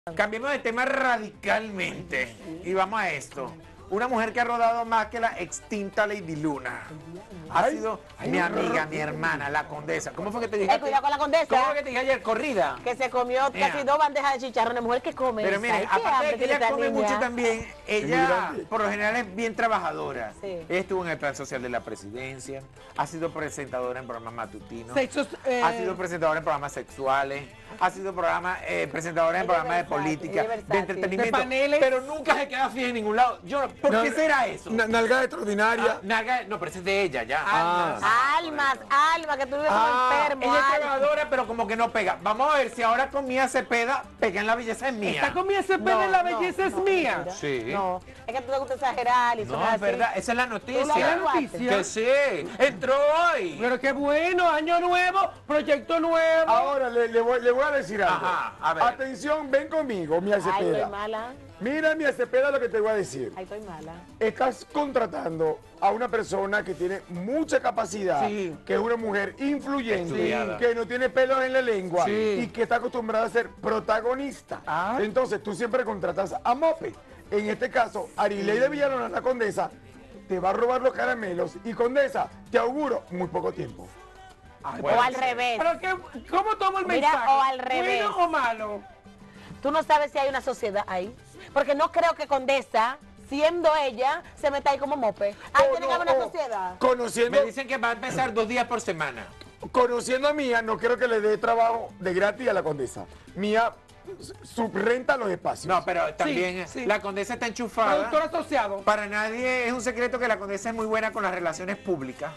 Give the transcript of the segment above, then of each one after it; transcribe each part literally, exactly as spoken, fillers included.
Cambiemos de tema radicalmente y vamos a esto. Una mujer que ha rodado más que la extinta Lady Luna. Ha Ay, sido ay, mi no, amiga, no, mi no, hermana, la condesa. ¿Cómo fue que te dije? Eh, cuidado con la condesa. ¿Cómo fue que te dije ayer? Corrida. Que se comió Mira. casi dos bandejas de chicharrones. Mujer que come. Pero esa. mire, Ay, qué aparte de hambre que tiene ella esta come niña. mucho también, ella grande. por lo general es bien trabajadora. Sí. Ella estuvo en el plan social de la presidencia, ha sido presentadora en programas matutinos, Sexos, eh, ha sido presentadora en programas sexuales, ha sido programa, eh, presentadora en Ella es programas de versátil, política, ella es de versátil. entretenimiento, De paneles. pero nunca se queda fija en ningún lado. Yo, ¿por No, qué será eso? Na- Nalgada extraordinaria. Ah, Naga- no, pero ese es de ella ya. Ah. Almas, alma, que tú vives Ah, como enfermo. ella es alma. trabajadora, pero como que no pega. Vamos a ver si ahora con Mía Cepeda pega en La Belleza es Mía. Está conmigo ese pedo No, en la no, belleza es no, mía. mentira. Sí. No, es que tú te gusta exagerar y No, sonar es así. verdad, esa es la Tú lo noticia. la averiguaste. noticia. Que sí, entró hoy. Pero qué bueno, año nuevo, proyecto nuevo. Ahora le, le voy, le voy a decir algo. Ajá, a ver. Atención, ven conmigo, Mía Ay, estoy Cepeda. mala. Mira, Mía Cepeda, lo que te voy a decir. Ay, estoy mala. Estás contratando a una persona que tiene mucha capacidad, Sí. que es una mujer influyente, Estudiada. que no tiene pelos en la lengua Sí. y que está acostumbrada a ser protagonista. Ah. Entonces tú siempre contratas a Mope. En este caso, Arileide Villalona, la condesa, te va a robar los caramelos y condesa, te auguro muy poco tiempo. Ay, O bueno. al revés. Pero qué, ¿cómo tomo el Mira, mensaje? o al revés. ¿Bueno o malo? Tú no sabes si hay una sociedad ahí. Porque no creo que Condesa, siendo ella, se meta ahí como mope. Ay, O tiene no, que haber una o sociedad. Conociendo, Me dicen que va a empezar dos días por semana. conociendo a Mía, no quiero que le dé trabajo de gratis a la condesa. Mía subrenta los espacios. No, pero también sí. la condesa está enchufada. Productor asociado. Para nadie es un secreto que la condesa es muy buena con las relaciones públicas.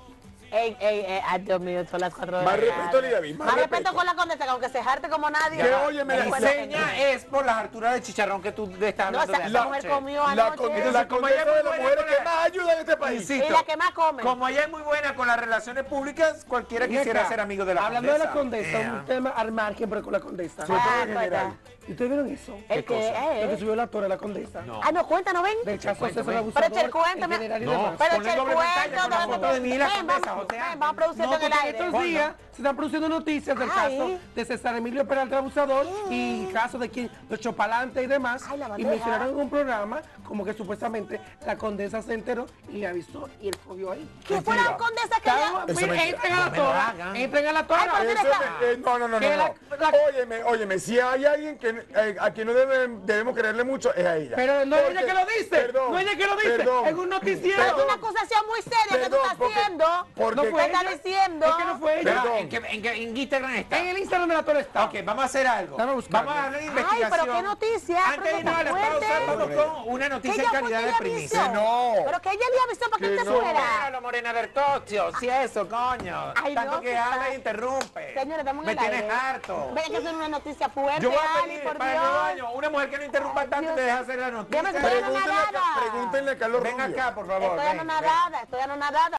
Ey, ey, ey, ay, Dios mío, son las cuatro de Más la respeto, tarde. Lidia David, más Más respeto respeto. con la Condesa, que aunque se jarte como nadie. Que, oye, me La la Bueno, seña es por las harturas de chicharrón que tú le estás No, hablando esa, de esa anoche. mujer comió La, anoche. con- Entonces, la como ella condesa es de muy las buena mujeres con que la- más ayuda en este país. Insisto, Y la que más come. Como ella es muy buena con las relaciones públicas, cualquiera Ven quisiera acá, ser amigo de la Hablando condesa. de la condesa, Ea. un tema al margen, pero con la condesa. Sobre todo Ah, en general. cuenta. ¿Y ustedes vieron eso? El que, cosa? Lo que eh. subió la torre de la condesa. No. Ah, no, cuéntanos, ven. Rechazo Cuéntame. sexual abusador. Pero eche el cuento, en me- general y No. demás. Pero Ponle eche el doble pantalla cuento. con la dame- foto de mí y la Ven, condesa, vamos, joteando. ven, vamos a producirlo No, en el porque aire. estos días se están produciendo noticias del Ay. caso de César Emilio Peralta Abusador y caso de quien lo echó pa'lante y demás. Ay, la Y bandeja. mencionaron en un programa como que supuestamente la condesa se enteró y le avisó y él cogió ahí. Que fue la Condesa que Cada ya... uno- Eso mira, mentira. entren a la No me lo torre, hagan. entren a la torre. Ay, pero Eso mira acá. me- eh, no, no, no, Que no. la- no. la- Óyeme, óyeme, si hay alguien que, eh, a quien no debe- debemos creerle mucho es a ella. Pero no es Porque- ella que lo dice, perdón, no es ella que lo dice, perdón, es un noticiero. Es perdón, una acusación muy seria que tú perdón, estás porque- haciendo. porque- No ¿Qué fue estás ella. diciendo? Es que no fue ella. Perdón. ¿En qué, en qué- en Instagram está? En el Instagram de la torre está. Ok, vamos a hacer algo. Vamos a buscarlo. Vamos a darle Ay, investigación. pero qué noticia. Antes de pero irnos a la qué pausa, fuerte. vamos con una Que noticia en ella fue calidad que de le primicia. avisó. Que no. Pero que ella le avisó para que Que usted no. fuera. Míralo, Morena del Cocho, si eso, coño. Ay, Tanto no, que que habla está- e interrumpe. Señores, estamos en Me el tienes aire. harto. Ven que es una noticia fuerte, Yo voy a Ali, pedir por para el nuevo Dios. año una mujer que no interrumpa Ay, tanto y Dios. te deja hacer la noticia. Déjame que estoy Pregúntenle, a- anonadada. pregúntenle a Carlos Ven Rubio. acá, por favor. Estoy ven, ven. anonadada, estoy anonadada.